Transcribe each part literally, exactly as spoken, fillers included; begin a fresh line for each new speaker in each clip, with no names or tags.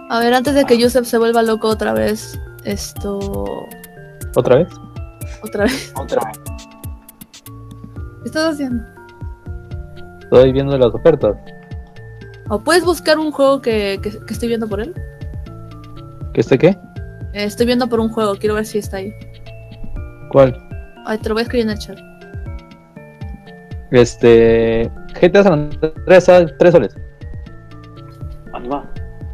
A ver, antes de que Yusef se vuelva loco otra vez, esto...
¿Otra vez?
Otra vez.
Otra vez.
¿Qué estás haciendo?
Estoy viendo las ofertas.
¿O puedes buscar un juego que, que, que estoy viendo por él?
¿Qué este qué?
Eh, estoy viendo por un juego, quiero ver si está ahí.
¿Cuál?
Ay, te lo voy a escribir en el chat.
Este... G T A San Andreas a tres soles.
Anima.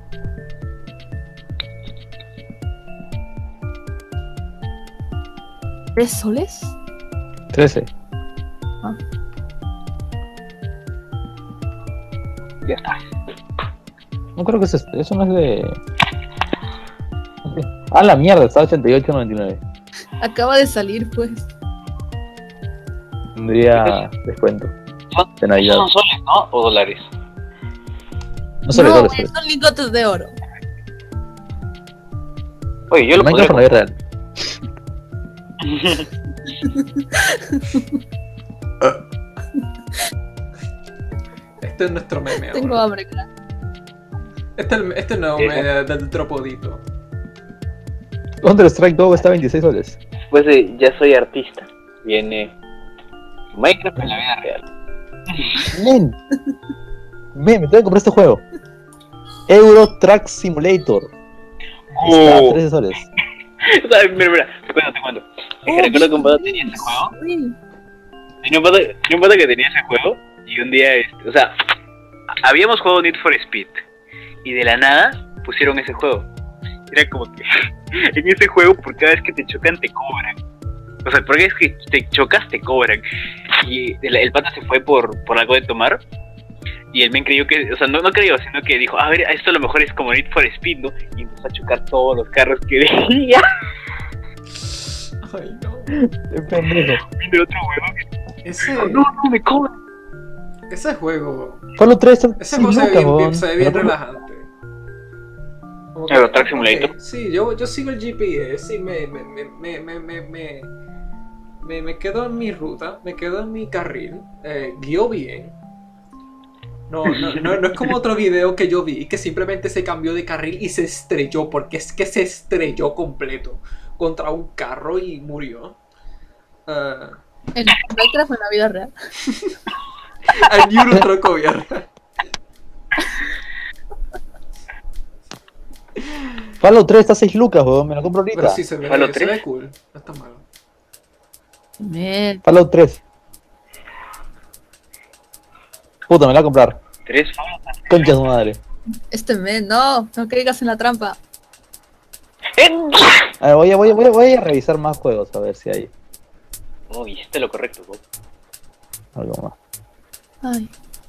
¿Tres soles?
trece.
Ah.
Ya está.
No creo que es este. Eso no es de... Ah, la mierda, está ochenta y ocho noventa y nueve.
Acaba de salir, pues.
Tendría descuento.
¿Son,
De Navidad.
son soles, no? ¿O dólares?
No soles,
no,
soles,
eh,
soles.
son lingotes de oro.
Oye, yo lo podría
Minecraft en la vida real.
Este es nuestro meme ahora.
Tengo hambre, cara.
Este es el, este es el nuevo
¿Qué?
meme del tropodito.
Counter Strike dos está a veintiséis soles.
Después de Ya soy artista, viene Minecraft en la vida real.
Men. Men, me tengo que comprar este juego. Euro Truck Simulator. Está a
Oh.
trece soles.
O sea, mira, mira, te cuento, te cuento. Es que recuerdo que un pato tenía ese juego.
Sí.
Tenía un pato, tenía un pato que tenía ese juego. Y un día, este, o sea, habíamos jugado Need for Speed. Y de la nada pusieron ese juego. Era como que en ese juego, por cada vez que te chocan, te cobran. O sea, por cada vez que te chocas, te cobran. Y el, el pata se fue por, por algo de tomar. Y el men creyó que, o sea, no, no creyó, sino que dijo, a ver, esto a lo mejor es como Need for Speed, ¿no? Y empezó a chocar todos los carros que veía.
Ay, no.
Qué pendejo.
Vino otro huevo.
Ese,
No, no, me cobran.
ese juego.
Fallout tres está
Ese
sin
juego se ve
lucas,
bien,
weón.
se ve bien
Pero-
relajante. Como
Euro Truck Simulator.
ok, sí, yo, yo sigo el G P S y me, me, me, me, me, me, me, me, me quedo en mi ruta, me quedo en mi carril, eh, guío bien. No, no, no, no es como otro video que yo vi que simplemente se cambió de carril y se estrelló, porque es que se estrelló completo contra un carro y murió. Uh,
En Minecraft en la vida real.
el Euro Truck Obviamente.
Fallout tres está a seis lucas, weón. Me lo compro ahorita.
Pero sí se ve,
Halo
se
tres.
ve cool, no está malo.
Men.
Fallout tres. Puta, me la voy a comprar.
Tres falos.
Concha de su madre.
Este men, no, no caigas en la trampa.
¡Eh!
A ver, voy a, voy, a, voy, a, voy a revisar más juegos a ver si hay
Oh, hiciste lo correcto, Bob.
algo más.
Ay,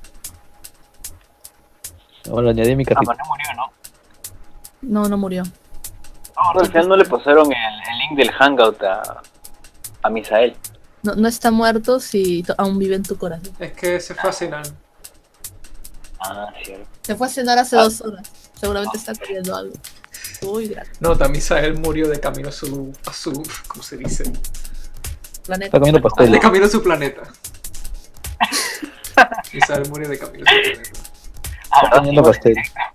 Bueno, lo añadí a mi
Ah,
carrito.
pero no murió, ¿no?
no, no murió.
No, al final no le pasaron el, el link del Hangout a, a Misael.
No, no está muerto si to- aún vive en tu corazón.
Es que se fue a cenar.
Ah, cierto.
Se fue a cenar hace dos horas. Seguramente está comiendo algo. Uy, gracias.
No, Tamisael murió de camino a su, a su, ¿cómo se dice?
Está
Planeta.
comiendo
De
pastel.
camino a su planeta. Misael murió de camino a su planeta.
Está comiendo pastel.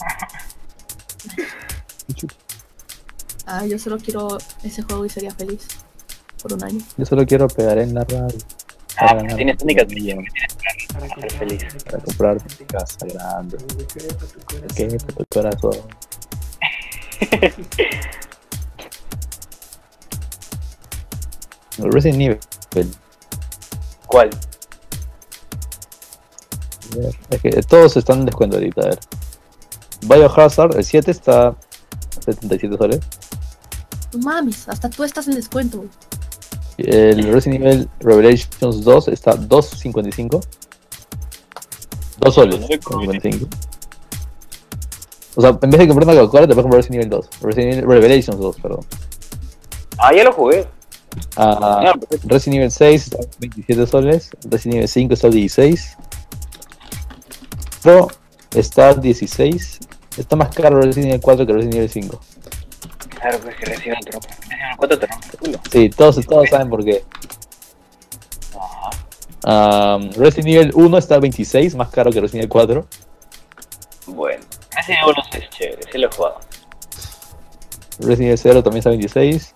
Ah, yo solo quiero ese juego y sería feliz. Por un año.
Yo solo quiero pegar en la radio.
Ah,
Para ganar
tienes
un
única
millón,
Para
ser feliz.
para comprar tu casa grande. Que tu corazón. Resident Evil.
¿Cuál?
Es que todos están en descuento ahorita, a ver. Biohazard, el siete está a setenta y siete soles.
No mames, hasta tú estás en descuento.
El Resident Evil Revelations dos está a dos cincuenta y cinco. dos soles. cincuenta y cinco. O sea, en vez de comprar una Coca-Cola, te puedes comprar Resident Evil dos. Resident Evil Revelations dos, perdón.
Ah, ya lo jugué.
Ah,
Ah, perfecto.
Resident Evil seis está a veintisiete soles. Resident Evil cinco está a dieciséis. Pro está a dieciséis. Está más caro Resident Evil cuatro que Resident Evil cinco.
Claro, pues que reciben el trono. Resident cuatro te rompe el culo.
Sí, todos, todos saben por qué.
Ajá.
Um, Resident Evil uno está a veintiséis, más caro que Resident Evil cuatro.
Bueno. Resident Evil es chévere, sí lo he jugado.
Resident Evil cero también está a veintiséis.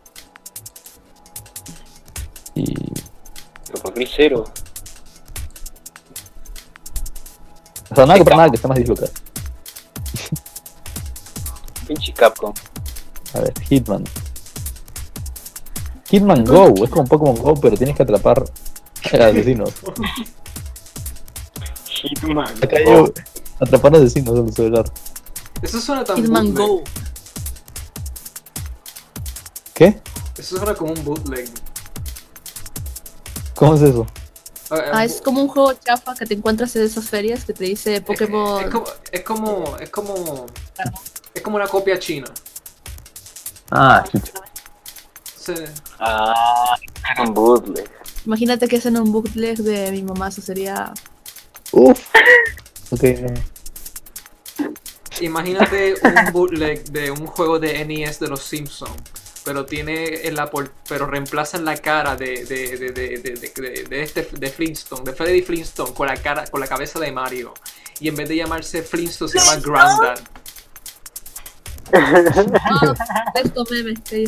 Y...
Pero ¿por qué cero?
O sea, nada que para nada que está más diez lucas.
Pinche Capcom.
A ver, Hitman. Hitman Go, es como Pokémon Go, pero tienes que atrapar asesinos.
Hitman.
Acá yo atrapar asesinos en el celular.
Eso suena tan
Hitman
bootleg.
Go.
¿Qué?
Eso suena como un bootleg.
¿Cómo es eso?
Ah, eh,
Ah, es como un juego chafa que te encuentras en esas ferias que te dice Pokémon.
Es, como, es como. Es como. Es como una copia china.
Ah, chucha.
Sí.
Ah, es un bootleg.
Imagínate que es en un bootleg de mi mamá, eso sería.
Uff. Ok, no.
Imagínate un bootleg de un juego de N E S de los Simpsons, pero tiene en la por- pero reemplazan la cara de de, de, de, de, de, de- de este de Flintstone, de Freddy Flintstone con la cara con la cabeza de Mario. Y en vez de llamarse Flintstone se llama Granddad.
Ah, esto meme. Sí.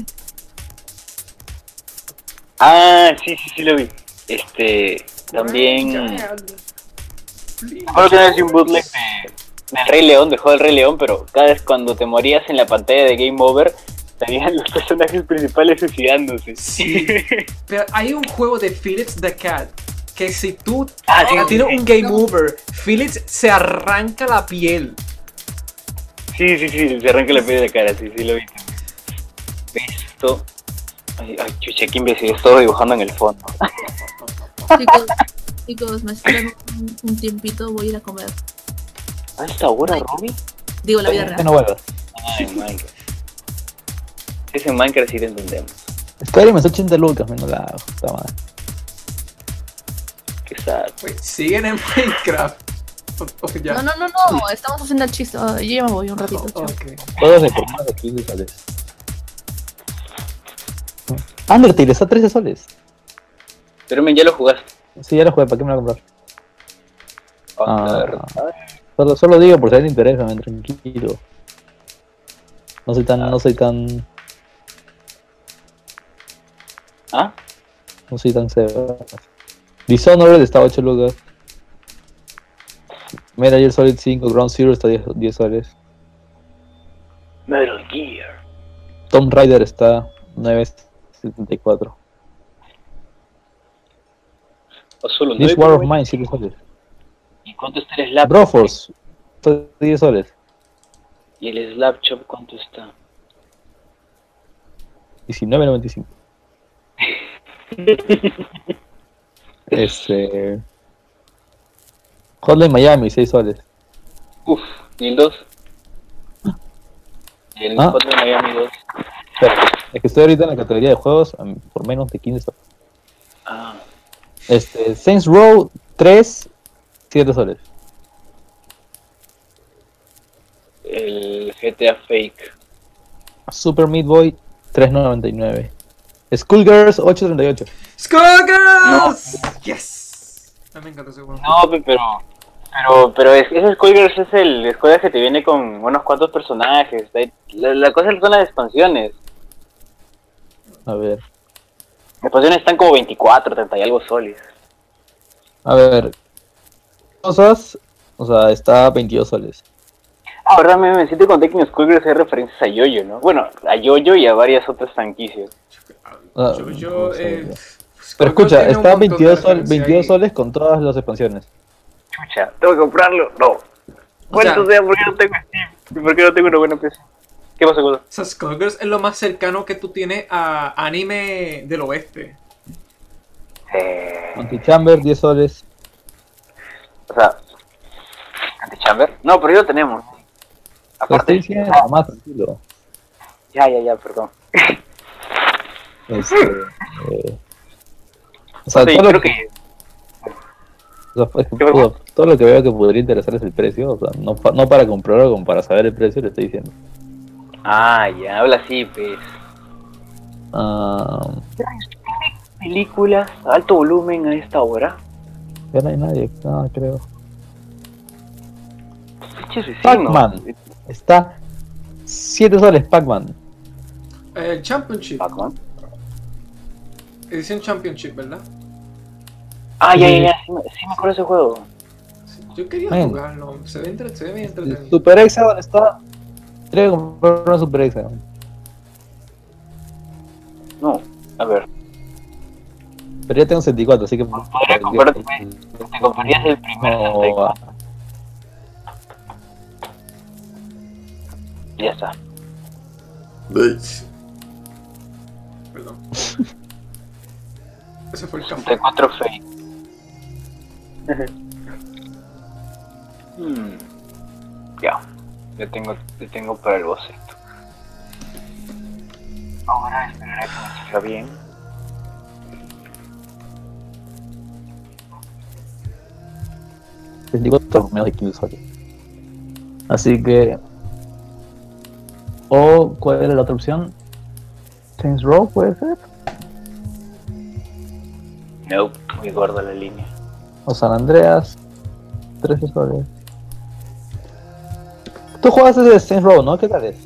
Ah, sí, sí, sí lo vi. Este, también...
Granddad.
Recuerdo que una vez vi un bootleg de, del Rey León, de juego del Rey León, pero cada vez cuando te morías en la pantalla de Game Over, salían los personajes principales suicidándose.
Sí. Pero hay un juego de Philips the Cat que si tú
Ah, sí,
tienes
sí.
un Game Over, Philips se arranca la piel.
Sí, sí, sí, se arranca la piel de la cara, sí, sí lo vi. Esto... Ay, ay, chucha, qué imbécil, estoy dibujando en el fondo.
Chicos, chicos, me esperan un, un tiempito, voy a ir a comer.
¿A esta hora, Robbie?
Digo, la vida
Que
real.
no vuelvas.
Ay, Minecraft. Si es en Minecraft sí te entendemos.
Skyrim es ochenta lucas, menos la puta madre.
Qué sad.
Wait, siguen en Minecraft. Oh, oh, ya.
No, no, no, no, estamos haciendo el chiste. Ah, yo ya me voy un ratito.
Oh,
chao.
ok.
Todos de por más de quince soles. Undertale está a trece soles.
Pero men, ya lo jugaste.
Sí, ya lo jugué, ¿para qué me lo voy a comprar?
Ah,
Ah. Solo, solo digo por si a alguien le interesa, men, tranquilo. No soy tan, no soy tan,
¿Ah?
no soy tan severo. Dishonored está a ocho lucas. Metal Gear Solid cinco, Ground Zero está a diez, diez soles.
Metal Gear.
Tomb Raider está a nueve setenta y cuatro.
O solo
This
nueve,
War of
men.
Mine, siete soles.
¿Y cuánto está el Slap?
Broforce está a diez soles.
¿Y el Slap Shop cuánto está?
diecinueve noventa y cinco. Este. Hotline Miami, seis soles.
Uf, ¿y el dos? ¿Y el
Ah.
Hotline Miami dos?
Espera, es que estoy ahorita en la categoría de juegos um, por menos de quince soles.
Ah,
Este, Saints Row tres, siete soles.
el G T A Fake.
Super Meat Boy, tres noventa y nueve. Skullgirls, ocho treinta y ocho.
¡Skullgirls! Yes. A mí me encanta ese juego.
No, pe- pero... Pero, pero es, ese Skullgirls es el Skullgirls que te viene con unos cuantos personajes. La, la cosa son las expansiones.
A ver,
Las expansiones están como veinticuatro, treinta y algo soles.
a ver. Cosas, o sea, está a veintidós soles.
Ah, verdad, me, me siento conté que en Skullgirls hay referencias a Yoyo, ¿no? Bueno, a Yoyo y a varias otras franquicias.
Ah,
Yo,
no
yo,
sé,
eh,
ya.
Skullgirls
Pero escucha,
tiene un
está a
montón de
veintidós, sol-
referencia
veintidós
ahí.
soles con todas las expansiones.
Chucha, ¿tengo que comprarlo? No.
O
¿Cuánto
sea-
sea? ¿Por qué no tengo Steam? ¿Y por qué no tengo una buena P C? ¿Qué pasa, cosa?
O sea, Skullgirls es lo más cercano que tú tienes a anime del oeste.
Eh,
Antichamber, diez soles.
o sea, ¿Antichamber? No, pero ya lo tenemos.
Lo
Aparte,
estoy diciendo
ah,
más tranquilo.
ya, ya, ya, perdón.
Este, eh, o sea,
Sí,
todo,
creo
lo que,
que...
o sea, es que,
¿Qué pasa?
todo, todo lo que veo que podría interesar es el precio. O sea, no, pa- no para comprarlo, como para saber el precio, le estoy diciendo.
Ah, ya, habla así, pues.
Ah,
Películas, alto volumen a esta hora.
ya no hay nadie, no, creo.
Pinches vecinos.
Pac-Man. Está siete soles Pac-Man.
El Championship.
Pac-Man.
Edición Championship, ¿verdad?
Ah, ya, ya, ya, sí, me- sí me acuerdo de ese juego.
Sí, yo quería
Man.
jugarlo. Se ve, entre, se ve bien entretenido.
Super Hexagon está. Tengo que comprar una Super Hexagon.
No, a ver.
Pero ya tengo sesenta y cuatro, así que.
Podría comprarte, te comprarías el primer
No,
sesenta y
va.
cuatro. Ya está.
Perdón. Ese fue el
sesenta y
café.
cuatro Fate. Hmm. Ya, ya tengo, ya tengo para el boceto. Ahora esperaré a que me salga bien.
sesenta y cuatro por menos de quince usuarios. Así que. O, ¿cuál era la otra opción? Saints Row, puede ser.
No, muy gorda la línea.
O San Andreas. trece usuarios. Tú jugaste de Saints Row, ¿no? ¿Qué tal es?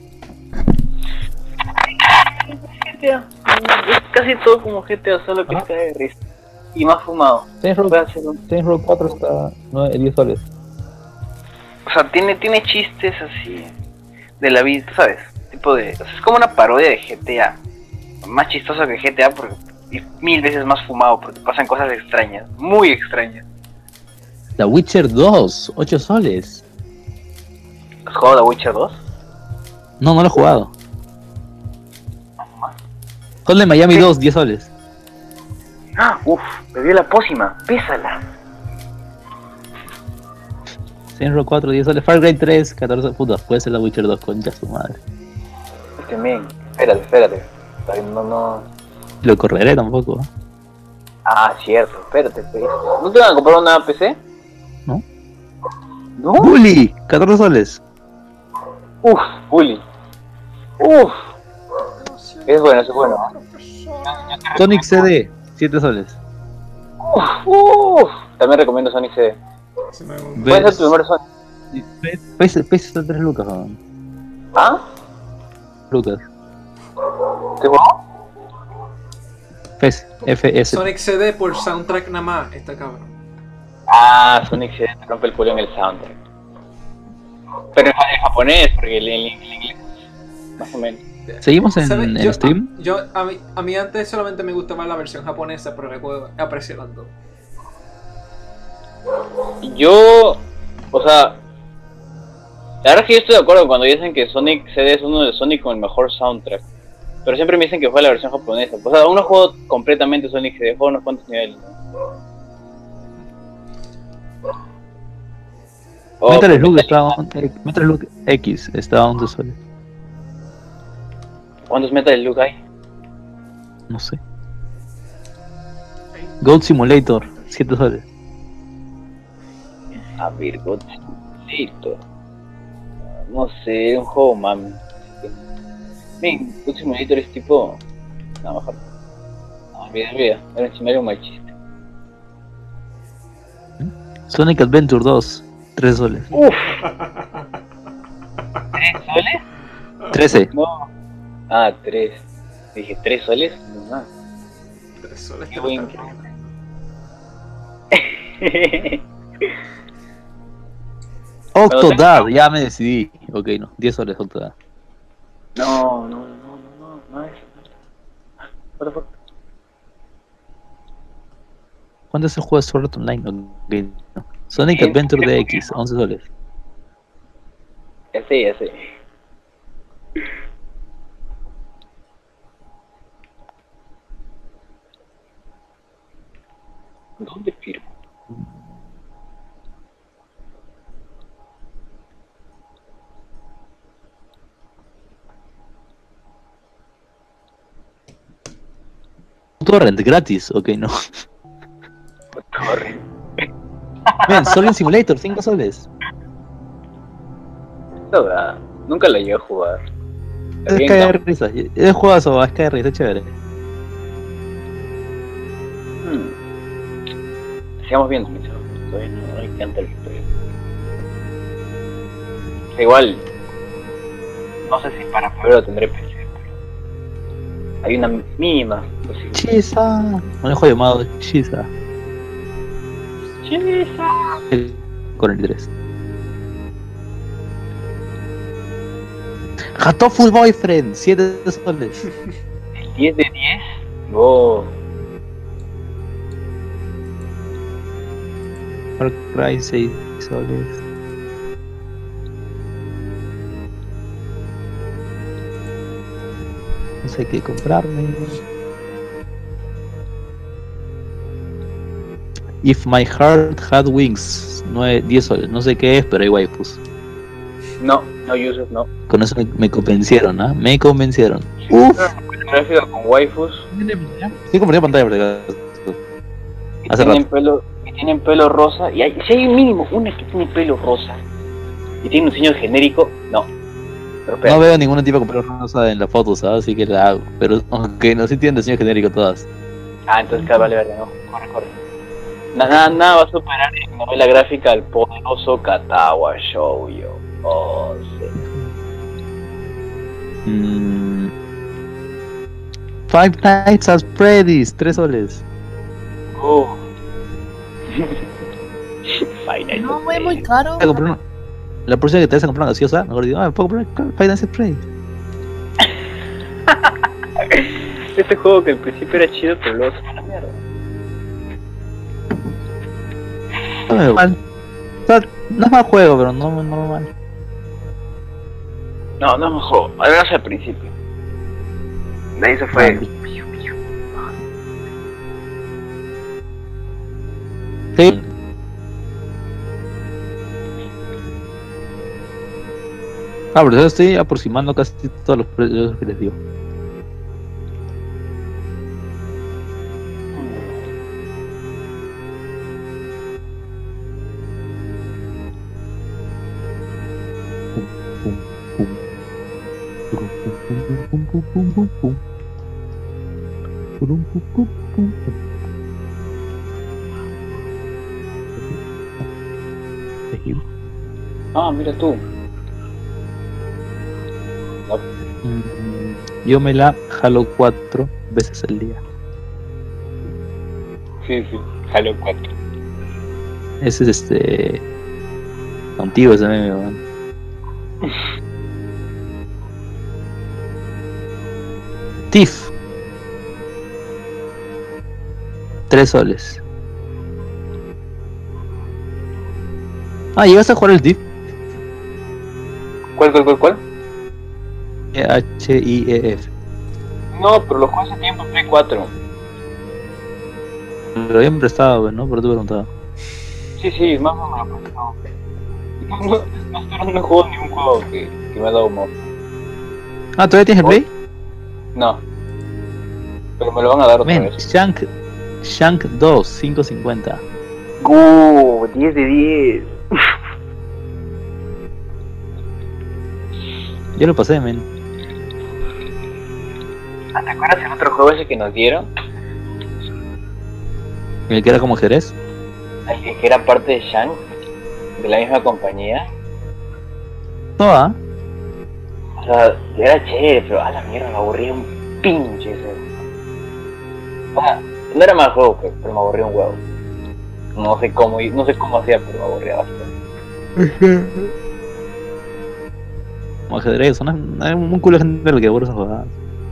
G T A. Es casi todo como G T A, solo que
Ah.
está de risa. Y más fumado.
Saints Row,
Voy a hacer un...
Saints Row cuatro está nueve, diez soles.
O sea, tiene, tiene chistes así de la vida, ¿tú ¿sabes? Tipo de... O sea, es como una parodia de G T A. Más chistoso que G T A porque es mil veces más fumado porque pasan cosas extrañas, muy extrañas.
The Witcher dos, ocho soles.
¿Has jugado The Witcher dos?
No, no lo he jugado. Sol de Miami
¿Qué?
dos, diez soles.
Ah, uff, bebió la pócima, pésala.
Saints Row cuatro, diez soles. Far Cry tres, catorce. Puta, puede ser The Witcher dos, concha su madre.
Este men, espérate, espérate. Todavía No, no.
Lo correré tampoco.
Ah, cierto, espérate, pues. ¿No te van a comprar una P C?
¿No?
¿No?
Bully, catorce soles.
Uff, Bully. Uff, es bueno, es bueno.
Sonic C D, siete soles.
Uff, uff. También recomiendo Sonic C D.
Se me gusta.
Puede ser tu primer Sonic.
P C está tres lucas, weón.
¿Ah?
Lucas.
¿Te jugó?
P S, F S.
Sonic C D por soundtrack nada más. Está cabrón.
Ah, Sonic C D te rompe el culo en el soundtrack. Pero en, ja- en japonés, porque el, el- el inglés, más o menos.
¿Seguimos en,
¿Sabe?
en
Yo,
stream?
a, yo a, mí, a mí antes solamente me gustaba la versión japonesa, pero le puedo apreciar las dos.
Yo, o sea, la verdad es que yo estoy de acuerdo cuando dicen que Sonic C D es uno de Sonic con el mejor soundtrack. Pero siempre me dicen que fue la versión japonesa. O sea, aún no juego completamente Sonic C D, juego unos cuantos niveles. Oh,
Metal Slug
Metal-
está a on- eh, Metal Slug X está a once soles.
¿Cuántos Metal Slug hay?
No sé. Goat Simulator, siete soles.
A ver, God Simulator. No sé, un juego mami. Ven, God Simulator es tipo. No, mejor. No, olvida, olvida. Era encima un mal chiste.
Sonic Adventure dos, trece soles.
Uff. ¿Tres soles?
trece.
No. Ah, tres. Dije, ¿tres soles? No más.
Tres soles
Qué
te
buen-
están robando.
Octodad, ya me decidí. Ok, no, diez soles Octodad.
No, no, no, no, no, no es. What the fuck?
¿Cuánto se juega Sword Art Online? Ok, no. Sonic
Bien,
Adventure
bien,
D X, once soles.
Ya sé, ya sé. ¿Dónde firmo?
Torrent, gratis. Ok, no.
Torre.
Ven, Solid Simulator, cinco soles.
No, verdad. Nunca la llegué a jugar. Está
Es
bien,
caer
¿no?
risa. Es juegazo, es caer risa, es chévere.
Hmm. Sigamos viendo, mis amigos. Todavía no, no me encanta el historia. Igual, no sé si para febrero tendré P C, pero hay una mínima posibilidad.
Chisa. Un juego llamado Chisa.
Chisa.
cuarenta y tres. Hatoful Boyfriend, siete soles.
El diez de diez. Oh.
Far Cry, seis soles. No sé qué comprarme. If My Heart Had Wings, nueve, diez soles. No sé qué es, pero hay waifus.
No, no Yusuf, no.
Con eso me, me convencieron, ¿ah? ¿eh? Me convencieron. Uf.
Gráfica con waifus.
Sí, compartí pantalla, pero
Y
hace
tienen
rato.
pelo, y tienen pelo rosa. Y hay, si hay un mínimo una que tiene pelo rosa y tiene un diseño genérico, no. Pero espera.
No veo ningún tipo de pelo rosa en la foto, ¿sabes? Así que la hago. Pero aunque no sí tienen diseño genérico todas.
Ah, entonces cada vale verde, no. Corre, corre. Na- Nada, nada va a superar en novela gráfica al poderoso Katawa Shoujo. Oh, sí.
Mm. Five Nights at Freddy's, tres soles.
Uh. Final
No, fue muy caro.
Voy a comprar una- La próxima que te vas a comprar una gaseosa, mejor digo, ah, me puedo comprar Five Nights at Freddy's.
Este juego que al principio era chido, pero luego se fue a la mierda.
No me mal. O sea, no es mal juego, pero no, no mal.
No, no es un juego. Al menos al principio. De ahí se fue.
Sí. Ah, pero yo estoy aproximando casi todos los precios que les digo.
Ah, mira tú.
Yo me la jalo cuatro veces al día.
Sí, sí. Halo cuatro.
Ese es este. Contigo ese meme, man. Tiff. Tres soles. Ah, ¿llegas a jugar el Tiff?
¿Cuál, cuál, cuál, cuál?
H I E F.
No, pero lo jugué hace tiempo en Play cuatro.
Lo habían prestado, ¿no? Por tu preguntaba.
Sí, sí, más o menos. No, no, no, no, no, no juego ningún juego que, que me ha dado humor.
Ah, ¿todavía tienes el Play?
No. Pero me lo van a dar otra
Men,
vez.
Shank. Shank dos, cinco cincuenta.
Uh, diez de diez.
Yo lo pasé, men.
¿Te acuerdas del otro juego ese que nos dieron?
El que era como Jerez.
El que era parte de Shank, de la misma compañía.
Toda.
O sea, era chévere, pero a la mierda me aburría un pinche ese. O sea, no era mal juego, pero, pero me aburría un huevo. No sé cómo, no sé cómo hacía, pero me aburría bastante.
Como ajedrez, son hay un culo de gente que aburre esas jugadas.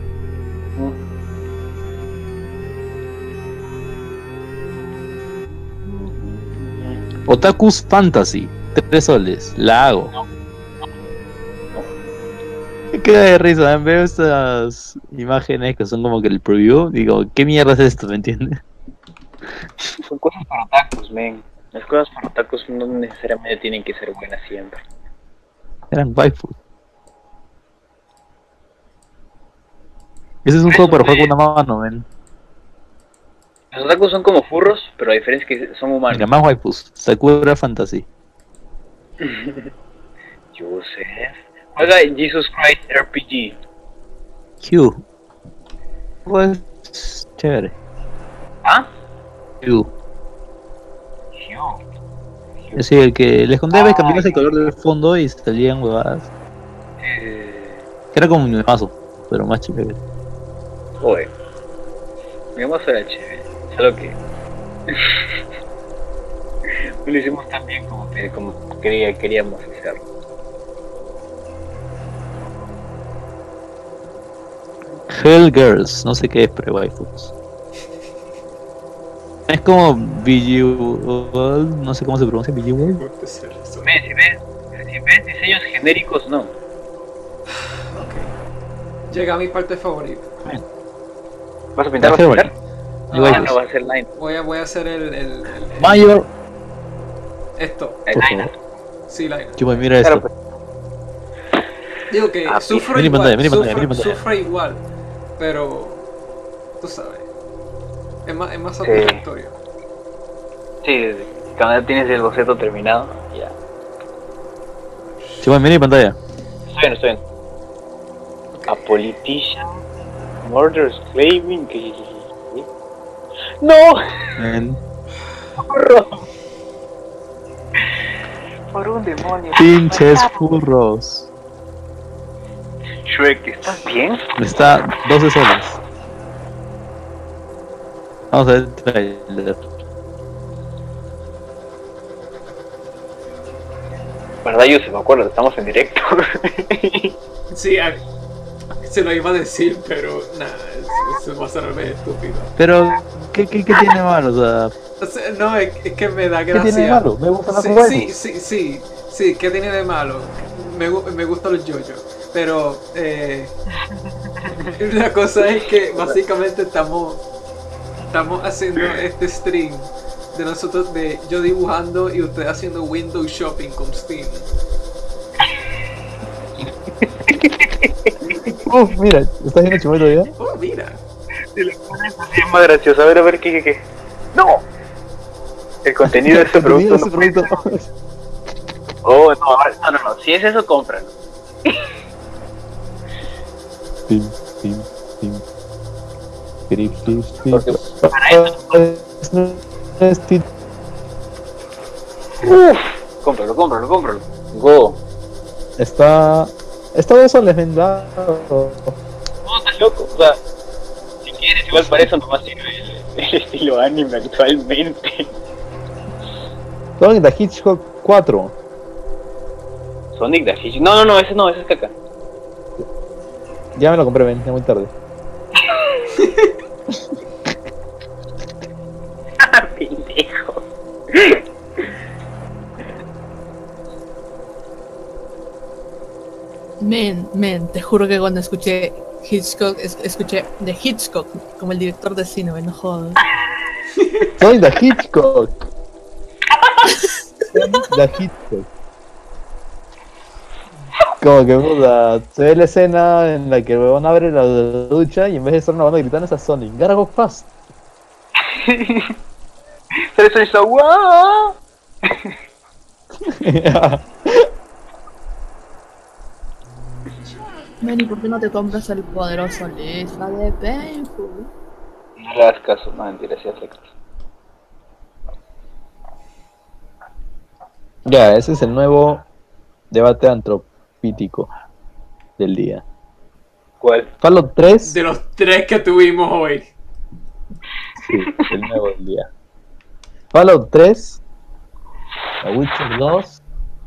Otakus Fantasy, tres soles, la hago. Me queda de risa, ¿eh? Veo estas imágenes que son como que el preview, digo, ¿qué mierda es esto? ¿Me entiendes?
Son cosas para otakus, men. Las cosas para otakus no necesariamente tienen que ser buenas siempre.
Eran waifus. Ese es un juego para jugar con una mano, ven.
Los otakus son como furros, pero la diferencia es que son humanos.
Mira, más waifus, Sakura Fantasy.
Joseph. Juega Jesus Christ R P G.
Q. Pues chévere.
¿Ah?
Q.
Q.
Es decir, el que les conté, ves, cambiabas el color del fondo y salían huevadas.
Eh,
Que era como un mazo, pero más chévere.
Oye, mi vamos a la chévere. Solo que no lo hicimos tan bien como, que- como quería, queríamos hacerlo.
Hell Girls, no sé qué es, pero waifus. Es como visual, no sé cómo se pronuncia visual.
Puede ser eso.
Ves, si ves, si ves diseños genéricos, no.
Ok. Llega a mi parte favorita.
¿Vas a pintar? ¿Vas a
Hell
pintar?
Y
Ah,
waifus.
no, va a ser line.
Voy a, voy a hacer el, el, el- el-
Mayor.
esto.
El
Por
line.
favor.
Sí, Laina.
Chuma, mira
Claro,
esto.
pues.
Digo que
Ah,
sufro
mira
igual,
pantalla, mira
sufro,
pantalla, mira pantalla.
sufro igual, pero tú sabes, es más, es más
Sí.
satisfactorio.
Sí, sí, cuando ya tienes el boceto terminado, ya.
Chuma, mira mi pantalla.
Estoy bien, estoy bien. A politician, murders claiming que... ¡No!
En
¡Porro! Por un demonio.
pinches furros.
Shrek, ¿estás bien?
Está doce soles. Vamos a ver el trailer.
¿Verdad? Yo se me acuerdo, estamos en directo.
Sí, a- se lo iba a decir, pero nada, se va a ser medio estúpido.
Pero, ¿qué, qué, qué tiene malo? O sea,
O sea, no, es, es que me da
¿qué
gracia.
tiene de malo? Me gustan los
Sí,
waifus.
sí, sí, sí, sí, ¿qué tiene de malo? Me, gu- me gustan los yoyos, pero eh, la cosa es que básicamente estamos estamos haciendo este stream de nosotros, de yo dibujando y usted haciendo window shopping con Steam.
Uf, mira, ¿estás haciendo chumito ya?
Oh, mira.
Si le pones así es más gracioso. A ver, a ver, ¿qué, qué, qué? ¡No! El contenido de este producto
Este
no puede...
producto.
Oh, no, a ver, no, no, no. Si es eso, cómpralo.
Pim, pim, pim. Pim, pim, pim.
Porque para eso... Uf, cómpralo, cómpralo, cómpralo. Go.
Está. Está de soles, vendado.
No, estás loco. O sea, si quieres, igual para eso nomás sirve el, el estilo anime actualmente.
Sonic the Hedgehog cuatro.
Sonic the Hedgehog. No, no, no, ese no, ese es caca.
Ya me lo compré, ven, ya muy tarde.
Pendejo.
Men, men, te juro que cuando escuché Hitchcock, es- escuché de Hitchcock como el director de cine, me no jodas.
Sonic the Hedgehog. Sonic the Hedgehog. Como que puta, se ve la escena en la que el huevón abre la ducha y en vez de estar una banda gritando es a Sonic. Gotta go fast.
Pero eso es guau.
Men, ¿y por qué no te compras el poderoso Lisa de Painful?
No le hagas caso, no, mentira, sí hace caso.
Ya, ese es el nuevo debate antropítico del día.
¿Cuál?
Fallout tres.
De los tres que tuvimos hoy.
Sí, el nuevo del día. Fallout tres. The Witcher dos.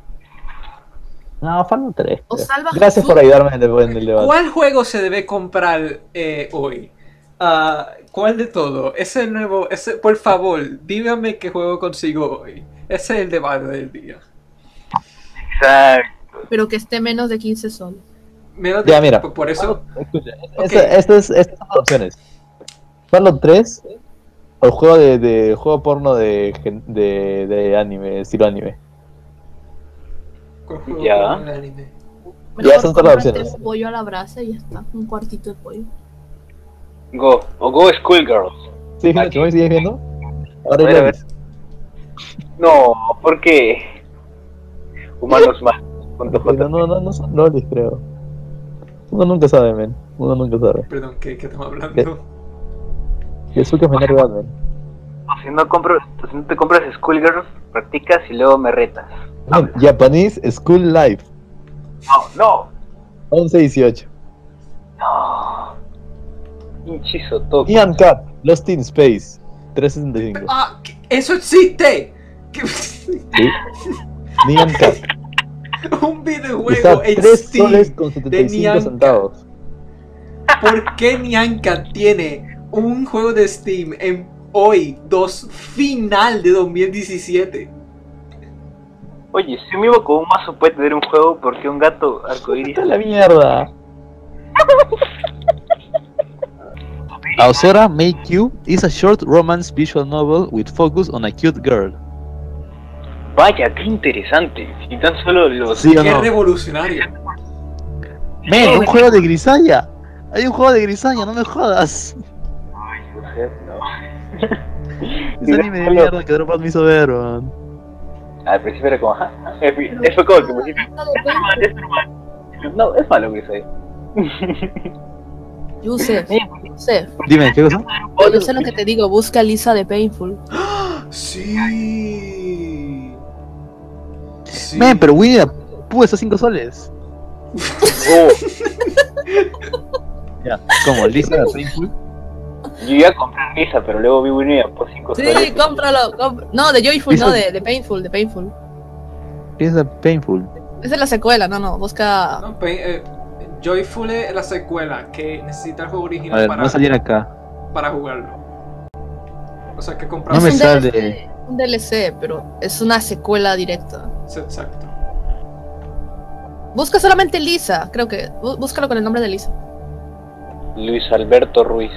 No, Fallout tres.
O
creo.
Salva
Gracias por
Jesús.
ayudarme en el, en el debate.
¿Cuál juego se debe comprar eh, hoy? Ah, ¿cuál de todo? Ese nuevo, ese, por favor, dígame qué juego consigo hoy. Ese es el debate del día.
Exacto.
Pero que esté menos de quince soles.
Menos de-
Ya, mira.
Por, por eso,
Escucha,
Ok.
esta- estas estas son las opciones. Fallout tres o el juego de, de juego porno de, gen- de, de anime, estilo anime.
¿cuál juego
Ya.
con el anime?
Mejor
Ya son todas las
cómprate
opciones.
pollo a la brasa y ya está. Un cuartito de pollo.
Go. O Go Schoolgirls.
¿Sigues viendo?
Aquí.
¿Chumel, sigues viendo? Ahora
A ver, a
ya
ver.
ves.
No, ¿por qué? Humanos más. Punto
No,
J.
no, no, no son lolis, creo. Uno nunca sabe, men. Uno nunca sabe.
Perdón, ¿qué, qué estamos hablando?
¿Qué? Yasuke es menor de edad, men.
Si no, compro, si no te compras Schoolgirls, practicas y luego me retas.
Men, Japanese School Life.
No, no,
once dieciocho.
no. Y Pinche toco.
Nyan Cat, Lost in Space, trescientos sesenta y cinco.
¡Ah! ¡Eso existe! ¿Qué-
Sí. Nyan Cat.
Un videojuego
Está
en
tres
Steam
soles con setenta y
de
cinco
Nyan Cat.
centavos.
¿Por qué Nyan Cat tiene un juego de Steam en hoy, dos final de dos mil diecisiete?
Oye, si un vivo con un mazo puede tener un juego, porque un gato arcoíris.
¡Está la mierda! Aozora Make You is a short romance visual novel with focus on a cute girl.
Vaya, qué interesante. Si tan solo los.
¿Sí o
¡Qué
no?
revolucionario!
Men, un juego de Grisaya. Hay un juego de Grisaya, no me jodas.
Ay, José, no.
Ese anime de mierda que Dropas me hizo ver, weón.
Al principio era como, ajá. Es fue como el que me dijo, es normal, es normal. No, es malo que soy.
Yusef, Yusef,
Dime, ¿qué cosa?
yo sé lo que te digo, busca a Lisa de Painful.
Sí. Sí.
Men, pero Winnie la Pooh está cinco soles.
Oh,
Ya, como Lisa de Painful.
yo iba a comprar Lisa, pero luego vi Winnie por cinco
Sí,
soles.
cómpralo, compr- no, de Joyful,
Lisa-
no, de, de Painful, de Painful.
Lisa Painful.
Esa es la secuela, no, no, busca...
No, pe- eh, Joyful es la secuela que necesita el juego
A
original
ver,
para,
no salir acá.
para jugarlo. O sea, que
No
compramos.
me
es un
sale.
D L C, un D L C, pero es una secuela directa.
Sí, exacto.
Busca solamente Lisa, creo que, bú- búscalo con el nombre de Lisa.
Luis Alberto Ruiz.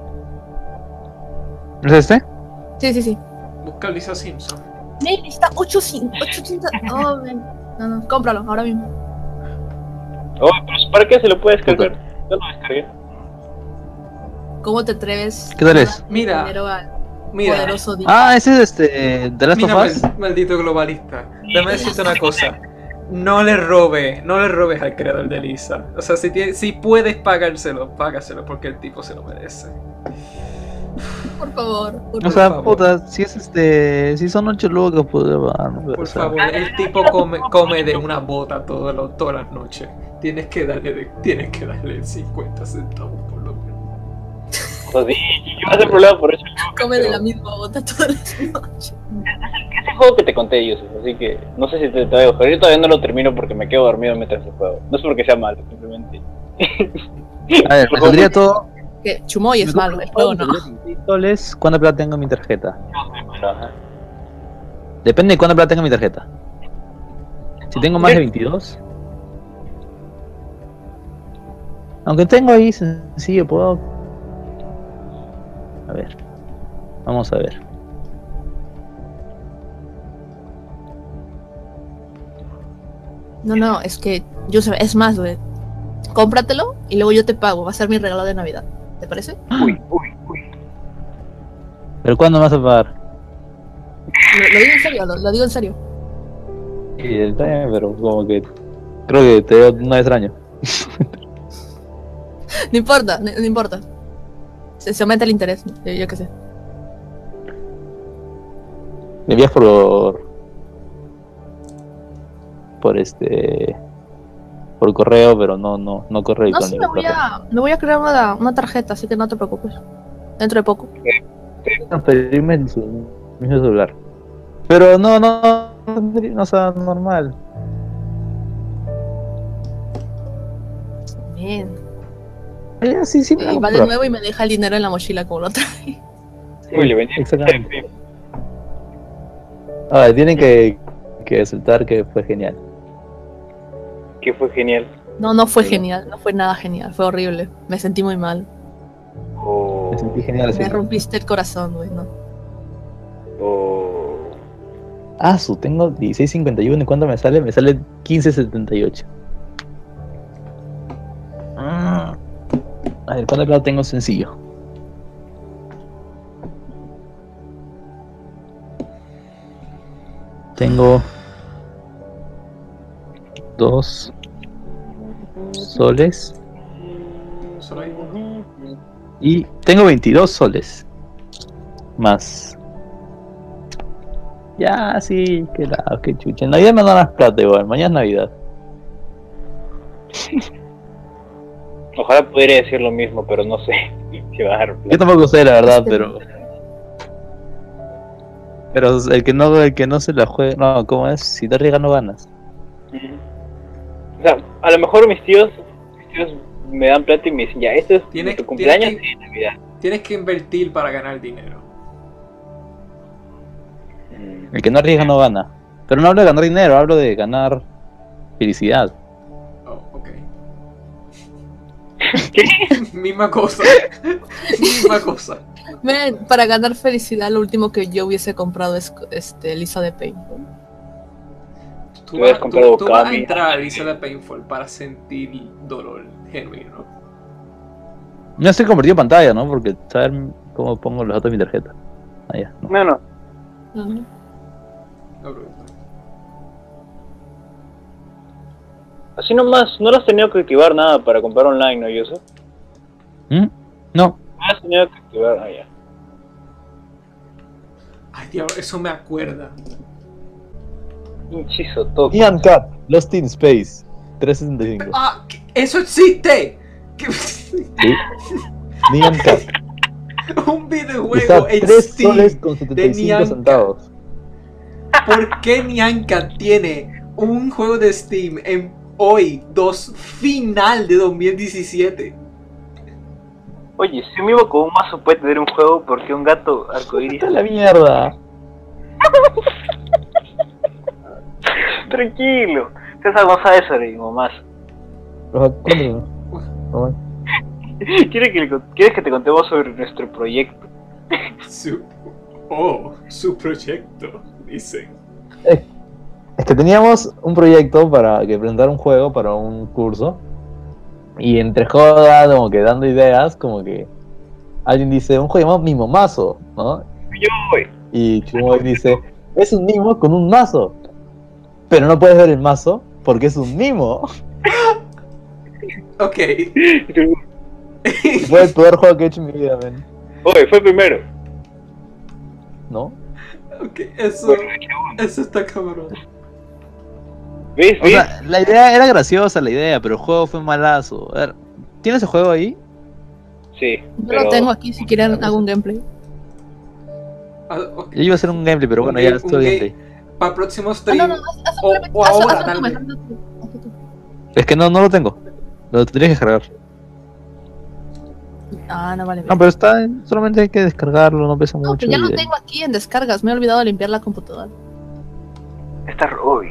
¿No es este?
Sí, sí, sí.
Busca a Lisa Simpson.
Nen, está ochocientos. Oh, ven. No, no, cómpralo, ahora mismo.
Oh, pero ¿para qué se lo puede descargar? Yo lo descargué.
¿Cómo te atreves?
¿Qué tal es?
Mira,
Dinero al
mira.
poderoso Dios.
Ah, ese es este. The Last
Mira,
of Us.
mal- maldito globalista. Déjame decirte una cosa. No le robe, no le robes al creador de Lisa. O sea, si, tiene- si puedes pagárselo, págaselo porque el tipo se lo merece.
Por favor, por
O
favor.
sea,
favor.
puta, si es este. Si son ocho lucas, pues va, no puede
Por
ser.
favor, el tipo come, come de una bota todas las- todas las noches. Tienes que darle, de- tienes que darle cincuenta centavos por lo menos.
Pues sí, yo no sé problema por eso.
Come de
pero
la misma bota todas las noches.
Ese juego que te conté, Yusuf, así que no sé si te, te voy a coger. Yo todavía no lo termino porque me quedo dormido mientras lo juego. No es porque sea malo, simplemente.
A ver, me saldría todo.
Que Chumoy es malo, el juego no.
seis soles, ¿cuánta plata tengo en mi tarjeta?
Bueno, ajá.
Depende de cuánta plata tengo en mi tarjeta. Si tengo más de veintidós. Aunque tengo ahí sencillo, puedo. A ver. Vamos a ver.
No, no, es que yo sé, es más, güey. Cómpratelo y luego yo te pago. Va a ser mi regalo de Navidad. ¿Te parece?
Uy, uy, uy.
¿Pero cuándo me vas a pagar?
Lo, lo digo en serio, lo, lo digo en serio.
Sí, está bien, pero como que. Creo que te veo una vez al año.
No importa, no, no importa. Se, se aumenta el interés, yo, yo qué sé.
Me envías por. Por este. Por correo, pero no, no, no correo
No, sí, me
electrónico.
voy a, me voy a crear una, una tarjeta, así que no te preocupes. Dentro de poco.
Transferirme en su mismo celular. Pero no, no, no, no, o sea, normal.
Bien.
Ya, sí, sí, me
Y
lo
va de
compro.
nuevo y me deja el dinero en la mochila como lo trae.
Uy, le vendí.
Exactamente. Ah, tienen que, que aceptar que fue genial.
Que fue genial.
No, no fue
Sí.
genial, no fue nada genial, fue horrible. Me sentí muy mal.
Oh,
Me sentí genial así.
Me rompiste el corazón, güey, no.
oh.
Ah, su, tengo dieciséis cincuenta y uno. ¿Y cuánto me sale? Me sale quince setenta y ocho. Mm. A ver, ¿cuánto plata tengo sencillo? Tengo dos soles
Solo hay uno.
y tengo veintidós soles más. Ya, sí, que la, que chucha. En Navidad me dan más plata igual, mañana es Navidad.
Ojalá pudiera decir lo mismo, pero no sé. Se va a dar
Yo
plata.
tampoco sé, la verdad,
Este-
pero. Pero el que no, el que no se la juegue. No, ¿cómo es? Si te arriesgas, no ganas.
Ujú. O sea, a lo mejor mis tíos, mis tíos me dan plata y me dicen, ya, esto es
Tienes-
tu cumpleaños
tienes que-
y Navidad.
Tienes que invertir para ganar dinero.
Mm.
El que no arriesga, no gana. Pero no hablo de ganar dinero, hablo de ganar felicidad.
Oh, ok.
¿Qué?
Misma cosa. Misma cosa.
Men, para ganar felicidad, lo último que yo hubiese comprado es este, Lisa de Pain.
Tú,
Tú has
vas,
comprado
tú- tú vas a
Okami.
entrar a Lisa de Painful para sentir dolor genuino.
No estoy convertido en pantalla, ¿no? Porque saber cómo pongo los datos de mi tarjeta. Ah, ya. No.
No, no.
Ujú.
No creo.
Así nomás, no lo has tenido que activar nada para comprar online, ¿no, Yoso?
¿Mm? No.
No has tenido que activar, ah, ya.
Ay, diablo, eso me acuerda.
Pinchizo, toco.
Ian Cat, Lost in Space, trescientos sesenta y cinco.
¡Ah! ¿qué- ¡Eso existe! ¿Qué-
Sí. Ian Cat.
Un videojuego
Está
en
tres
Steam
soles con setenta y
de
cinco
Nyan
centavos.
¿Por qué Nyanka tiene un juego de Steam en hoy, dos final de dos mil diecisiete?
Oye, si un mimo con un mazo puede tener un juego, ¿por qué un gato arcoíris?
Está la mierda.
Tranquilo. César no sabe sobre mi mamá.
Pero, ¿cuándo? No,
¿Quieres que, le con- ¿Quieres que te contemos sobre nuestro proyecto?
Su... Oh, su proyecto, dicen.
Es que teníamos un proyecto para que presentar un juego para un curso. Y entre jodas, como que dando ideas, como que alguien dice un juego llamado Mimomazo, ¿no?
Yo voy.
Y Chumoy dice, es un mimo con un mazo. Pero no puedes ver el mazo porque es un mimo.
Ok.
Fue el peor juego que he hecho en mi vida, men.
Oye, fue primero.
¿No?
Ok, eso,
Bueno, me quedo uno.
eso está cabrón.
¿Ves?
O
¿Ves?
sea, la idea era graciosa, la idea, pero el juego fue malazo. A ver, ¿tienes el juego ahí?
Sí.
Yo
pero-
lo tengo aquí, si quieren hago un gameplay.
Ah, ok.
Yo iba a hacer un gameplay, pero
Un
bueno, ya
game-
estoy
un
gameplay.
Para el próximo
Ah,
stream.
no, no, haz, haz
O-
simplemente-
o
haz-
ahora,
hazlo tú,
dale.
mejor, hazlo tú, hazlo tú.
Es que no, no lo tengo. Lo tendrías que descargar.
Ah, no vale.
No, pero está en- solamente hay que descargarlo, no pesa
No,
mucho.
pero ya lo
y-
tengo aquí en descargas. Me he olvidado de limpiar la computadora.
Está Robby.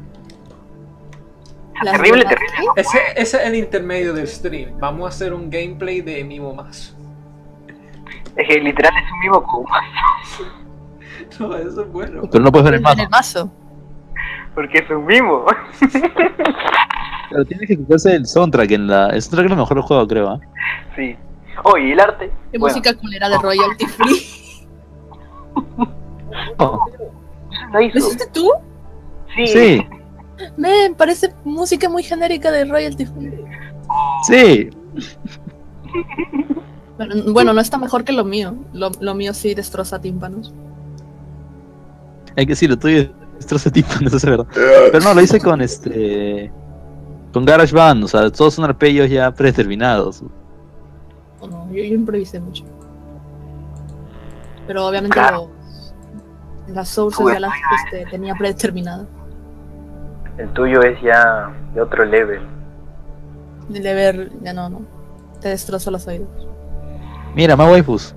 Las
Terrible,
demás-
terrible.
Ese, ese es el intermedio del stream. Vamos a hacer un gameplay de Mimo más.
Es que literal es un mimo con un mazo.
No, eso es bueno.
Pero no puedes ver el
En
mazo.
el mazo.
Porque es un mimo.
Pero tienes que escucharse el soundtrack en la. El soundtrack es lo mejor del juego, creo. ¿eh?
Sí. Oye, ¿y el arte?
Qué
Bueno,
música culera de royalty free.
Oh,
¿la
¿Lo
hizo?
hiciste tú?
Sí.
sí,
Me parece música muy genérica de royalty free.
sí.
Bueno, bueno, no está mejor que lo mío. Lo, lo mío sí destroza tímpanos.
Hay que decirlo, estoy destrozo tipo, no sé si es verdad. Pero no, lo hice con este. Con GarageBand, o sea, todos son arpegios ya predeterminados.
O no, yo, yo improvisé mucho. Pero obviamente
Claro.
los, las sources ya las este, tenía predeterminadas.
El tuyo es ya de otro level.
De ver, ya no, no. Te destrozo los oídos.
Mira, más waifus.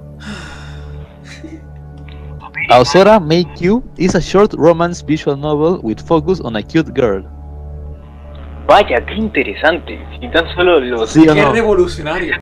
Aosora Make You is a short romance visual novel with focus on a cute girl.
Vaya, qué interesante. Y tan solo los...
¿Sí o
Qué
no?
revolucionario.